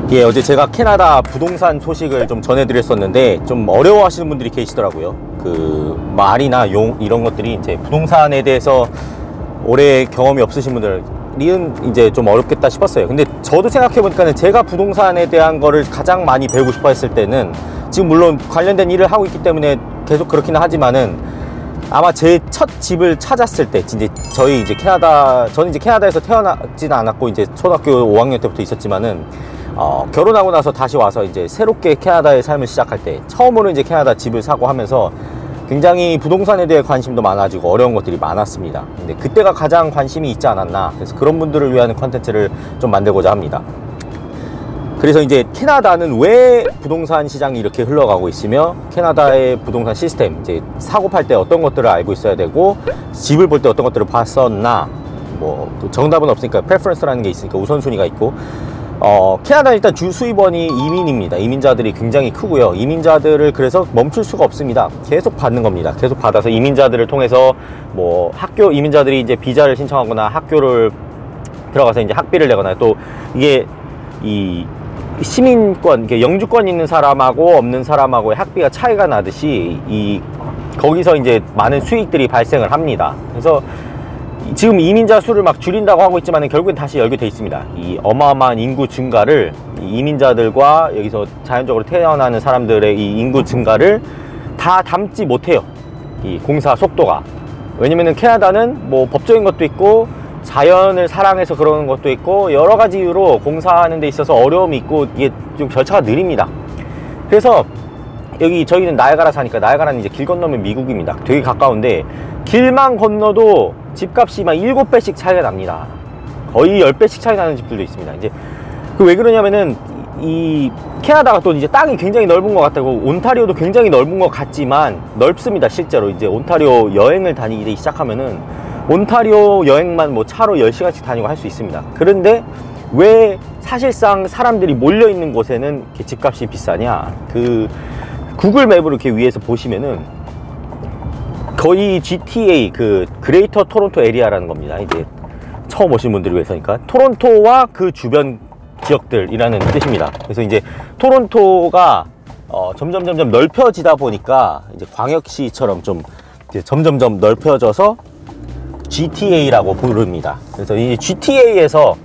예, 어제 제가 캐나다 부동산 소식을 좀 전해드렸었는데 좀 어려워하시는 분들이 계시더라고요. 그 말이나 용 이런 것들이 이제 부동산에 대해서 오래 경험이 없으신 분들은 이제 좀 어렵겠다 싶었어요. 근데 저도 생각해보니까는 제가 부동산에 대한 거를 가장 많이 배우고 싶어 했을 때는 지금 물론 관련된 일을 하고 있기 때문에 계속 그렇기는 하지만은 아마 제 첫 집을 찾았을 때 이제 저는 이제 캐나다에서 태어나지는 않았고 이제 초등학교 5학년 때부터 있었지만은 결혼하고 나서 다시 와서 이제 새롭게 캐나다의 삶을 시작할 때 처음으로 이제 캐나다 집을 사고 하면서 굉장히 부동산에 대해 관심도 많아지고 어려운 것들이 많았습니다. 근데 그때가 가장 관심이 있지 않았나, 그래서 그런 분들을 위한 컨텐츠를 좀 만들고자 합니다. 그래서 이제 캐나다는 왜 부동산 시장이 이렇게 흘러가고 있으며 캐나다의 부동산 시스템, 이제 사고 팔 때 어떤 것들을 알고 있어야 되고 집을 볼 때 어떤 것들을 봤었나, 뭐 정답은 없으니까 프레퍼런스라는 게 있으니까 우선순위가 있고, 캐나다는 일단 주 수입원이 이민입니다. 이민자들이 굉장히 크고요. 이민자들을 그래서 멈출 수가 없습니다. 계속 받는 겁니다. 계속 받아서 이민자들을 통해서 뭐 이민자들이 이제 비자를 신청하거나 학교를 들어가서 이제 학비를 내거나, 또 이게 이 시민권, 영주권 있는 사람하고 없는 사람하고의 학비가 차이가 나듯이 거기서 이제 많은 수익들이 발생을 합니다. 그래서 지금 이민자 수를 막 줄인다고 하고 있지만 결국엔 다시 열게 돼 있습니다. 이 어마어마한 인구 증가를, 이민자들과 여기서 자연적으로 태어나는 사람들의 이 인구 증가를 다 담지 못해요, 이 공사 속도가. 왜냐면은 캐나다는 뭐 법적인 것도 있고 자연을 사랑해서 그러는 것도 있고 여러 가지 이유로 공사하는 데 있어서 어려움이 있고 이게 좀 절차가 느립니다. 그래서 여기 저희는 나이아가라 사니까, 나이아가라는 이제 길 건너면 미국입니다. 되게 가까운데 길만 건너도 집값이 막 7배씩 차이가 납니다. 거의 10배씩 차이 나는 집들도 있습니다. 이제 왜 그러냐면은 이 캐나다가 또 이제 땅이 굉장히 넓은 것 같다고, 온타리오도 굉장히 넓은 것 같지만 넓습니다. 실제로 이제 온타리오 여행을 다니기 시작하면은 온타리오 여행만 뭐 차로 10시간씩 다니고 할 수 있습니다. 그런데 왜 사실상 사람들이 몰려 있는 곳에는 이렇게 집값이 비싸냐? 그 구글 맵으로 이렇게 위에서 보시면은 거의 GTA, 그 그레이터 토론토 에리아라는 겁니다. 이제 처음 오신 분들을 위해서니까 토론토와 그 주변 지역들이라는 뜻입니다. 그래서 이제 토론토가 점점 넓혀지다 보니까 이제 광역시처럼 좀 이제 점점 넓혀져서 GTA라고 부릅니다. 그래서 이 GTA에서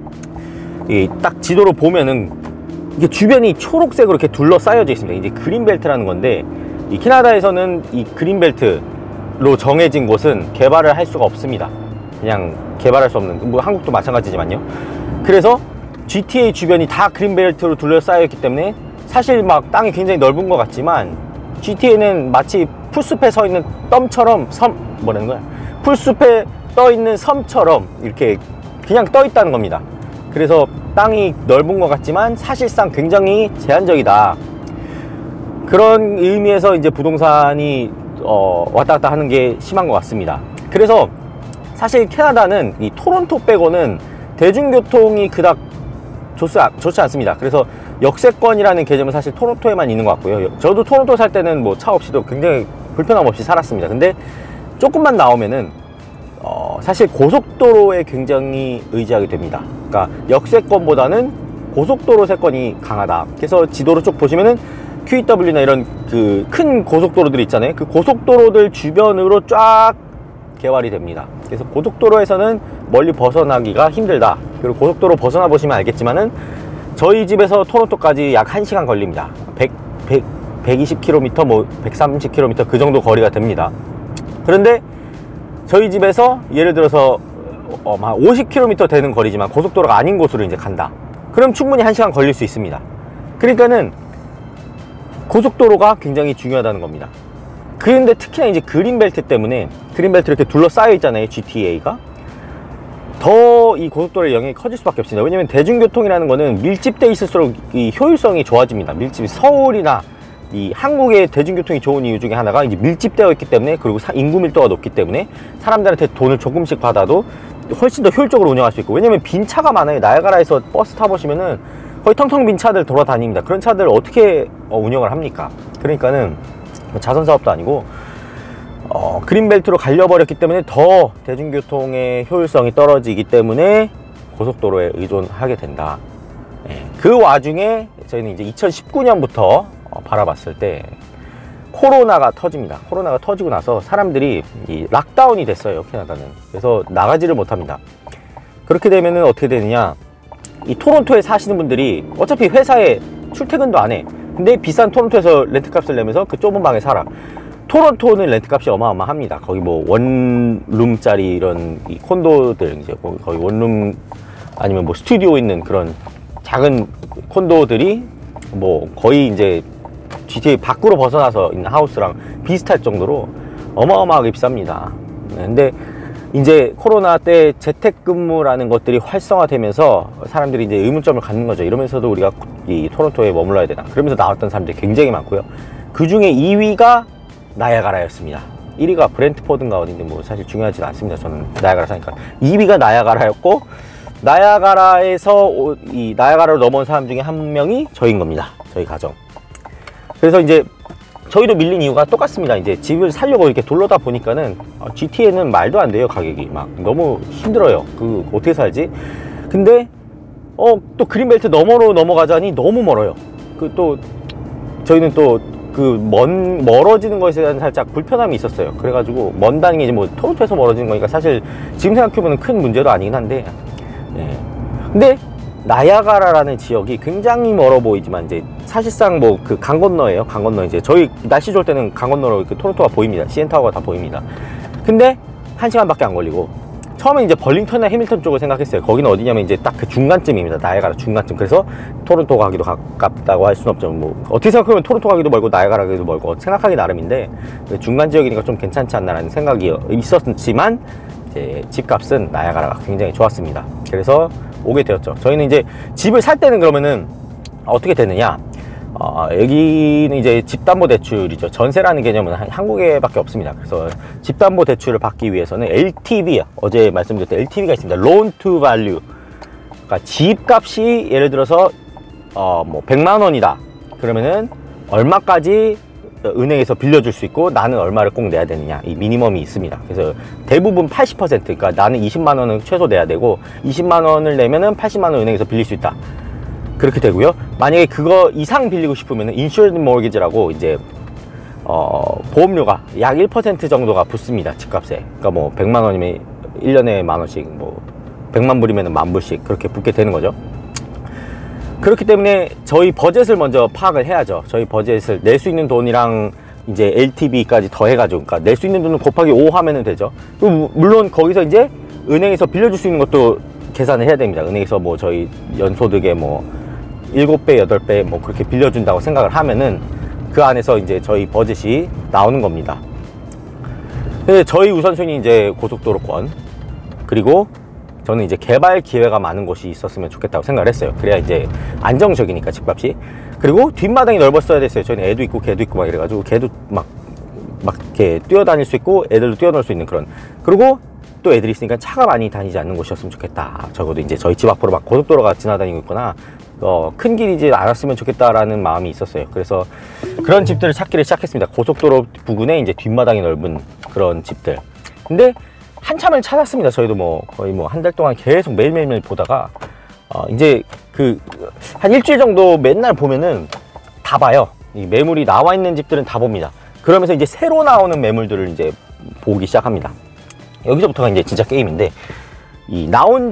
딱 지도로 보면은 이게 주변이 초록색으로 이렇게 둘러싸여져 있습니다. 이제 그린벨트라는 건데, 이 캐나다에서는 이 그린벨트로 정해진 곳은 개발을 할 수가 없습니다. 그냥 개발할 수 없는, 뭐 한국도 마찬가지지만요. 그래서 GTA 주변이 다 그린벨트로 둘러싸여 있기 때문에 사실 막 땅이 굉장히 넓은 것 같지만 GTA는 마치 풀숲에 서 있는 덤처럼, 뭐라는 거야? 풀숲에 떠 있는 섬처럼 이렇게 그냥 떠 있다는 겁니다. 그래서 땅이 넓은 것 같지만 사실상 굉장히 제한적이다. 그런 의미에서 이제 부동산이 왔다 갔다 하는 게 심한 것 같습니다. 그래서 사실 캐나다는 이 토론토 빼고는 대중교통이 그닥 좋지 않습니다. 그래서 역세권이라는 개념은 사실 토론토에만 있는 것 같고요. 저도 토론토 살 때는 뭐 차 없이도 굉장히 불편함 없이 살았습니다. 근데 조금만 나오면은 사실 고속도로에 굉장히 의지하게 됩니다. 그러니까 역세권보다는 고속도로 세권이 강하다. 그래서 지도로 쭉 보시면은 QEW나 이런 그 큰 고속도로들이 있잖아요. 그 고속도로들 주변으로 쫙 개발이 됩니다. 그래서 고속도로에서는 멀리 벗어나기가 힘들다. 그리고 고속도로 벗어나 보시면 알겠지만은 저희 집에서 토론토까지 약 1시간 걸립니다. 120km, 뭐 130km 그 정도 거리가 됩니다. 그런데 저희 집에서 예를 들어서 50km 되는 거리지만 고속도로가 아닌 곳으로 이제 간다. 그럼 충분히 1시간 걸릴 수 있습니다. 그러니까는 고속도로가 굉장히 중요하다는 겁니다. 그런데 특히나 이제 그린벨트 때문에, 그린벨트 이렇게 둘러싸여 있잖아요, GTA가. 더 이 고속도로의 영향이 커질 수밖에 없습니다. 왜냐면 대중교통이라는 거는 밀집돼 있을수록 이 효율성이 좋아집니다. 서울이나 이 한국의 대중교통이 좋은 이유 중에 하나가 이제 밀집되어 있기 때문에, 그리고 인구 밀도가 높기 때문에 사람들한테 돈을 조금씩 받아도 훨씬 더 효율적으로 운영할 수 있고, 왜냐면 빈 차가 많아요. 나이아가라에서 버스 타보시면은 거의 텅텅 빈 차들 돌아다닙니다. 그런 차들을 어떻게 운영을 합니까? 그러니까는 자선 사업도 아니고 그린벨트로 갈려버렸기 때문에 더 대중교통의 효율성이 떨어지기 때문에 고속도로에 의존하게 된다. 그 와중에 저희는 이제 2019년부터 바라봤을 때 코로나가 터집니다. 코로나가 터지고 나서 사람들이 이 락다운이 됐어요, 캐나다는. 그래서 나가지를 못합니다. 그렇게 되면은 어떻게 되느냐, 이 토론토에 사시는 분들이 어차피 회사에 출퇴근도 안 해. 근데 비싼 토론토에서 렌트값을 내면서 그 좁은 방에 살아. 토론토는 렌트값이 어마어마합니다. 거기 뭐 원룸짜리 이런 이 콘도들, 이제 거의 원룸 아니면 뭐 스튜디오 있는 그런 작은 콘도들이 뭐 거의 이제 GTA 밖으로 벗어나서 있는 하우스랑 비슷할 정도로 어마어마하게 비쌉니다. 근데 이제 코로나 때 재택근무라는 것들이 활성화되면서 사람들이 이제 의문점을 갖는 거죠. 이러면서도 우리가 이 토론토에 머물러야 되나, 그러면서 나왔던 사람들이 굉장히 많고요. 그 중에 2위가 나야가라였습니다. 1위가 브렌트포드인가 어딘데 뭐 사실 중요하지는 않습니다. 저는 나야가라 사니까. 2위가 나야가라였고, 나야가라에서 이 나야가라로 넘어온 사람 중에 한 명이 저인 겁니다. 저희 가정. 그래서 이제 저희도 밀린 이유가 똑같습니다. 이제 집을 살려고 이렇게 돌러다 보니까는 GTA는 말도 안 돼요. 가격이 막 너무 힘들어요. 그 어떻게 살지? 근데 또 그린벨트 너머로 넘어가자니 너무 멀어요. 그 또 저희는 또 그 멀어지는 것에 대한 살짝 불편함이 있었어요. 그래가지고 먼다는 게 이제 뭐 토론토에서 멀어지는 거니까 사실 지금 생각해보면 큰 문제도 아니긴 한데, 예. 근데 나야가라라는 지역이 굉장히 멀어 보이지만 이제 사실상 뭐 그 강 건너예요. 강 건너. 이제 저희 날씨 좋을 때는 강 건너로 그 토론토가 보입니다. CN타워가 다 보입니다. 근데 1시간밖에 안 걸리고, 처음에 이제 벌링턴이나 해밀턴 쪽을 생각했어요. 거기는 어디냐면 이제 딱 그 중간쯤입니다. 나야가라 중간쯤. 그래서 토론토 가기도 가깝다고 할 수는 없죠. 뭐 어떻게 생각하면 토론토 가기도 멀고 나야가라 가기도 멀고 생각하기 나름인데, 중간 지역이니까 좀 괜찮지 않나라는 생각이 있었지만 이제 집값은 나야가라가 굉장히 좋았습니다. 그래서 오게 되었죠. 저희는 이제 집을 살 때는 그러면은 어떻게 되느냐, 여기는 이제 집담보대출이죠. 전세라는 개념은 한국에밖에 없습니다. 그래서 집담보대출을 받기 위해서는 LTV, 어제 말씀드렸던 LTV가 있습니다. Loan to Value. 그러니까 집값이 예를 들어서 뭐 100만 원이다. 그러면은 얼마까지 은행에서 빌려줄 수 있고 나는 얼마를 꼭 내야 되느냐, 이 미니멈이 있습니다. 그래서 대부분 80%, 그러니까 나는 20만 원은 최소 내야 되고 20만 원을 내면은 80만 원 은행에서 빌릴 수 있다. 그렇게 되고요. 만약에 그거 이상 빌리고 싶으면 insured mortgage라고 이제 보험료가 약 1% 정도가 붙습니다. 집값에. 그러니까 뭐 100만 원이면 1년에 만 원씩, 뭐 100만 불이면 만 불씩 그렇게 붙게 되는 거죠. 그렇기 때문에 저희 버젯을 먼저 파악을 해야죠. 저희 버젯을 낼 수 있는 돈이랑 이제 LTV까지 더해가지고, 그러니까 낼 수 있는 돈은 곱하기 5 하면은 되죠. 물론 거기서 이제 은행에서 빌려줄 수 있는 것도 계산을 해야 됩니다. 은행에서 뭐 저희 연소득의 뭐 7배, 8배 뭐 그렇게 빌려준다고 생각을 하면은 그 안에서 이제 저희 버젯이 나오는 겁니다. 근데 저희 우선순위 이제 고속도로권, 그리고 저는 이제 개발 기회가 많은 곳이 있었으면 좋겠다고 생각을 했어요. 그래야 이제 안정적이니까 집값이. 그리고 뒷마당이 넓었어야 됐어요. 저희는 애도 있고 개도 있고 막 이래가지고 개도 막 이렇게 뛰어다닐 수 있고 애들도 뛰어놀 수 있는 그런, 그리고 또 애들이 있으니까 차가 많이 다니지 않는 곳이었으면 좋겠다. 적어도 이제 저희 집 앞으로 막 고속도로가 지나다니고 있거나 큰 길이지 않았으면 좋겠다라는 마음이 있었어요. 그래서 그런 집들을 찾기를 시작했습니다. 고속도로 부근에 이제 뒷마당이 넓은 그런 집들. 근데 한참을 찾았습니다. 저희도 뭐 거의 뭐 한 달 동안 계속 매일매일 보다가 이제 그 한 일주일 정도 맨날 보면은 다 봐요. 이 매물이 나와 있는 집들은 다 봅니다. 그러면서 이제 새로 나오는 매물들을 이제 보기 시작합니다. 여기서부터가 이제 진짜 게임인데, 이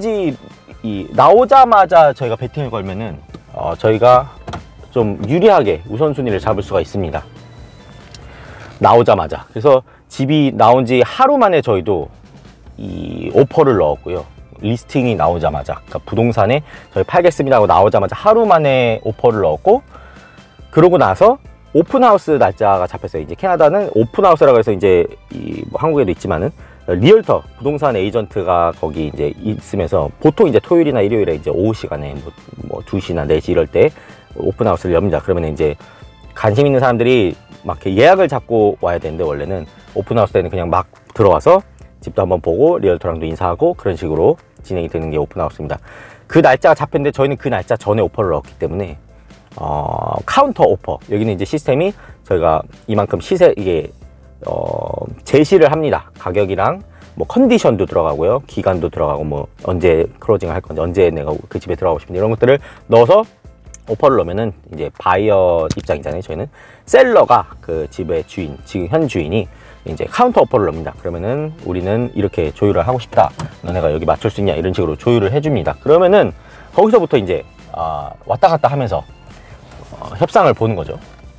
나오자마자 저희가 배팅을 걸면은 저희가 좀 유리하게 우선순위를 잡을 수가 있습니다. 나오자마자. 그래서 집이 나온 지 하루 만에 저희도 이 오퍼를 넣었고요. 리스팅이 나오자마자, 그러니까 부동산에 저희 팔겠습니다 하고 나오자마자 하루 만에 오퍼를 넣었고, 그러고 나서 오픈하우스 날짜가 잡혔어요. 이제 캐나다는 오픈하우스라고 해서 이제 뭐 한국에도 있지만은 리얼터, 부동산 에이전트가 거기 이제 있으면서 보통 이제 토요일이나 일요일에 이제 오후 시간에 뭐 2시나 4시 이럴 때 오픈하우스를 엽니다. 그러면 이제 관심 있는 사람들이 막 이렇게 예약을 잡고 와야 되는데, 원래는 오픈하우스 때는 그냥 막 들어와서 집도 한번 보고 리얼터랑도 인사하고 그런 식으로 진행이 되는 게 오픈하우스입니다. 그 날짜가 잡혔는데 저희는 그 날짜 전에 오퍼를 넣었기 때문에 카운터 오퍼, 여기는 이제 시스템이 저희가 이만큼 시세 이게 제시를 합니다. 가격이랑 뭐 컨디션도 들어가고요, 기간도 들어가고, 뭐 언제 클로징을 할 건지, 언제 내가 그 집에 들어가고 싶은지 이런 것들을 넣어서 오퍼를 넣으면은 이제 바이어 입장이잖아요. 저희는 셀러가 그 집의 주인, 지금 현 주인이 이제 카운터 오퍼를 넣습니다. 그러면은 우리는 이렇게 조율을 하고 싶다. 너네가 여기 맞출 수 있냐? 이런 식으로 조율을 해줍니다. 그러면은 거기서부터 이제 왔다 갔다 하면서 협상을 보는 거죠.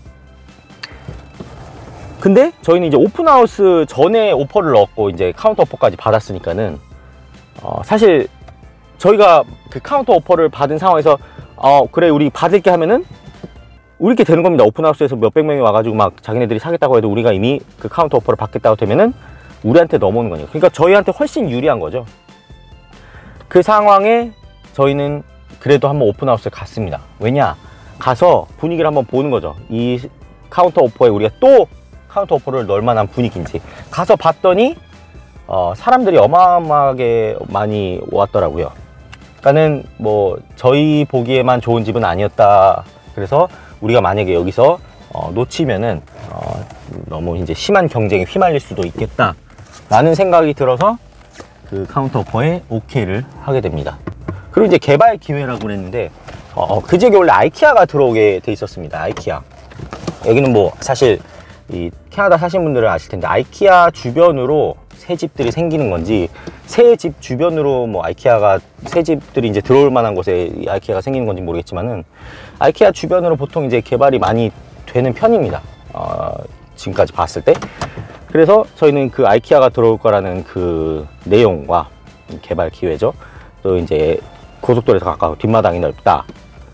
근데 저희는 이제 오픈하우스 전에 오퍼를 넣었고 이제 카운터 오퍼까지 받았으니까는 사실 저희가 그 카운터 오퍼를 받은 상황에서 그래 우리 받을게 하면은 우리께 되는 겁니다. 오픈하우스에서 몇백 명이 와가지고 막 자기네들이 사겠다고 해도 우리가 이미 그 카운터 오퍼를 받겠다고 되면은 우리한테 넘어오는 거예요. 그러니까 저희한테 훨씬 유리한 거죠. 그 상황에 저희는 그래도 한번 오픈하우스에 갔습니다. 왜냐? 가서 분위기를 한번 보는 거죠. 이 카운터 오퍼에 우리가 또 카운터 오퍼를 넣을 만한 분위기인지 가서 봤더니 사람들이 어마어마하게 많이 왔더라고요. 그러니까는 뭐 저희 보기에만 좋은 집은 아니었다. 그래서 우리가 만약에 여기서 놓치면은 너무 이제 심한 경쟁에 휘말릴 수도 있겠다 라는 생각이 들어서 그 카운터 오퍼에 오케이를 하게 됩니다. 그리고 이제 개발 기회라고 그랬는데 그 지역에 원래 아이키아가 들어오게 돼 있었습니다. 아이키아. 여기는 뭐 사실 이 캐나다 사신 분들은 아실 텐데 아이키아 주변으로 새 집들이 생기는 건지 새 집 주변으로 뭐 아이키아가 새 집들이 이제 들어올 만한 곳에 아이키아가 생기는 건지 모르겠지만은 아이키아 주변으로 보통 이제 개발이 많이 되는 편입니다. 지금까지 봤을 때. 그래서 저희는 그 아이키아가 들어올 거라는 그 내용과 개발 기회죠. 또 이제 고속도로에서 가까워 뒷마당이 넓다.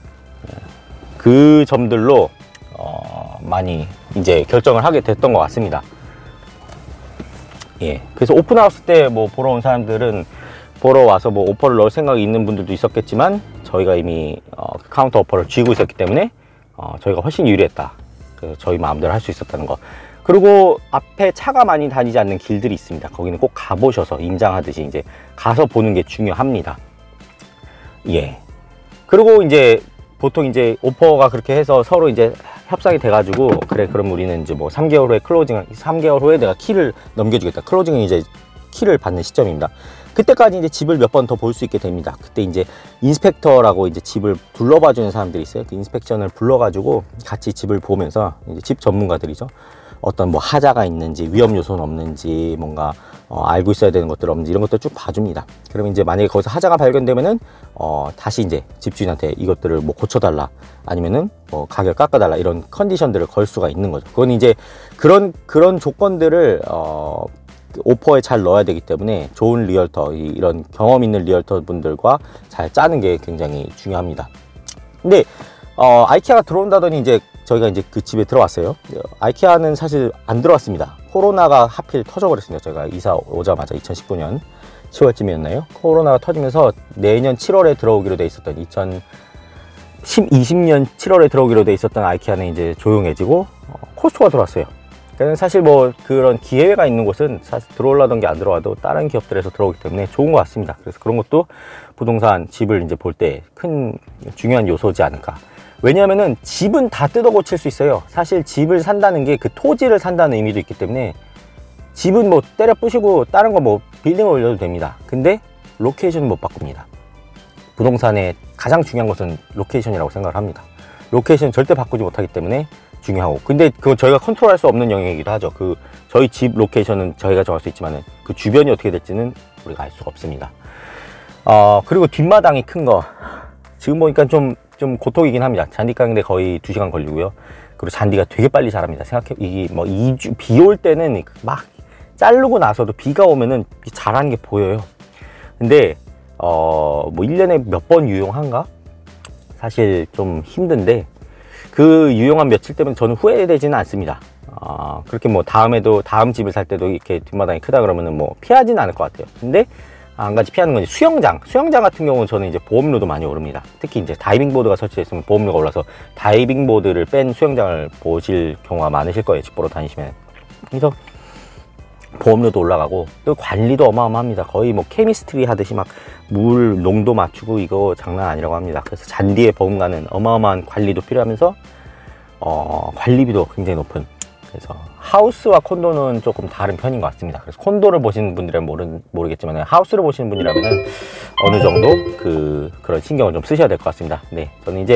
그 점들로 많이 이제 결정을 하게 됐던 것 같습니다. 예. 그래서 오픈하우스 때 뭐 보러 온 사람들은 보러 와서 뭐 오퍼를 넣을 생각이 있는 분들도 있었겠지만 저희가 이미 카운터 오퍼를 쥐고 있었기 때문에 저희가 훨씬 유리했다. 그래서 저희 마음대로 할 수 있었다는 거. 그리고 앞에 차가 많이 다니지 않는 길들이 있습니다. 거기는 꼭 가보셔서 임장하듯이 이제 가서 보는 게 중요합니다. 예. 그리고 이제 보통 이제 오퍼가 그렇게 해서 서로 이제 협상이 돼가지고 그래 그럼 우리는 이제 뭐 3개월 후에 클로징, 3개월 후에 내가 키를 넘겨주겠다. 클로징은 이제 키를 받는 시점입니다. 그때까지 이제 집을 몇 번 더 볼 수 있게 됩니다. 그때 이제 인스펙터라고 이제 집을 둘러봐 주는 사람들이 있어요. 그 인스펙션을 불러가지고 같이 집을 보면서 이제 집 전문가들이죠. 어떤 뭐 하자가 있는지 위험 요소는 없는지 뭔가 알고 있어야 되는 것들 없는지 이런 것들 쭉 봐줍니다. 그러면 이제 만약에 거기서 하자가 발견되면은 다시 이제 집주인한테 이것들을 뭐 고쳐달라 아니면은 뭐 가격 깎아달라 이런 컨디션들을 걸 수가 있는 거죠. 그건 이제 그런 조건들을 오퍼에 잘 넣어야 되기 때문에 좋은 리얼터 이런 경험 있는 리얼터 분들과 잘 짜는 게 굉장히 중요합니다. 근데 아이키아가 들어온다더니 이제 저희가 이제 그 집에 들어왔어요. 아이키아는 사실 안 들어왔습니다. 코로나가 하필 터져버렸습니다. 제가 이사 오자마자 2019년 10월쯤이었나요? 코로나가 터지면서 내년 7월에 들어오기로 돼 있었던 2020년 7월에 들어오기로 돼 있었던 아이키아는 이제 조용해지고 코스트코가 들어왔어요. 그러니까 사실 뭐 그런 기회가 있는 곳은 사실 들어올라던 게 안 들어와도 다른 기업들에서 들어오기 때문에 좋은 것 같습니다. 그래서 그런 것도 부동산 집을 이제 볼 때 큰 중요한 요소지 않을까. 왜냐하면은 집은 다 뜯어 고칠 수 있어요. 사실 집을 산다는 게 그 토지를 산다는 의미도 있기 때문에 집은 뭐 때려 부시고 다른 거 뭐 빌딩을 올려도 됩니다. 근데 로케이션은 못 바꿉니다. 부동산의 가장 중요한 것은 로케이션이라고 생각을 합니다. 로케이션 절대 바꾸지 못하기 때문에 중요하고, 근데 그거 저희가 컨트롤할 수 없는 영역이기도 하죠. 그 저희 집 로케이션은 저희가 정할 수 있지만은 그 주변이 어떻게 될지는 우리가 알 수가 없습니다. 그리고 뒷마당이 큰 거 지금 보니까 좀 고통이긴 합니다. 잔디 깎는데 거의 2시간 걸리고요. 그리고 잔디가 되게 빨리 자랍니다. 생각해, 이게 뭐 2주, 비 올 때는 막 자르고 나서도 비가 오면은 자라는 게 보여요. 근데, 뭐 1년에 몇 번 유용한가? 사실 좀 힘든데, 그 유용한 며칠 때문에 저는 후회되지는 않습니다. 그렇게 뭐 다음 집을 살 때도 이렇게 뒷마당이 크다 그러면은 뭐 피하지는 않을 것 같아요. 근데, 한 가지 피하는 건지 수영장 같은 경우는 저는 이제 보험료도 많이 오릅니다. 특히 이제 다이빙 보드가 설치되어 있으면 보험료가 올라서 다이빙 보드를 뺀 수영장을 보실 경우가 많으실 거예요. 집 보러 다니시면. 그래서 보험료도 올라가고 또 관리도 어마어마합니다. 거의 뭐 케미스트리 하듯이 막 물 농도 맞추고 이거 장난 아니라고 합니다. 그래서 잔디에 버금가는 어마어마한 관리도 필요하면서 관리비도 굉장히 높은. 그래서 하우스와 콘도는 조금 다른 편인 것 같습니다. 그래서 콘도를 보시는 분들은 모르겠지만 하우스를 보시는 분이라면 어느 정도 그런 신경을 좀 쓰셔야 될 것 같습니다. 네, 저는 이제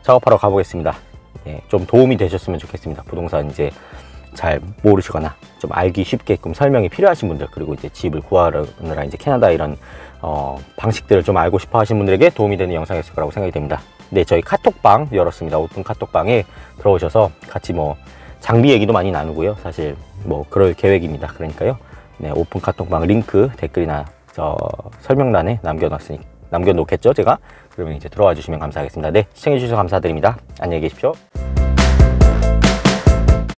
작업하러 가보겠습니다. 예, 좀 도움이 되셨으면 좋겠습니다. 부동산 이제 잘 모르시거나 좀 알기 쉽게끔 설명이 필요하신 분들, 그리고 이제 집을 구하느라 이제 캐나다 이런 방식들을 좀 알고 싶어 하시는 분들에게 도움이 되는 영상이었을 거라고 생각이 됩니다. 네, 저희 카톡방 열었습니다. 오픈 카톡방에 들어오셔서 같이 뭐 장비 얘기도 많이 나누고요. 사실 뭐 그럴 계획입니다. 그러니까요. 네, 오픈 카톡방 링크 댓글이나 저 설명란에 남겨놓겠죠, 제가. 그러면 이제 들어와 주시면 감사하겠습니다. 네, 시청해 주셔서 감사드립니다. 안녕히 계십시오.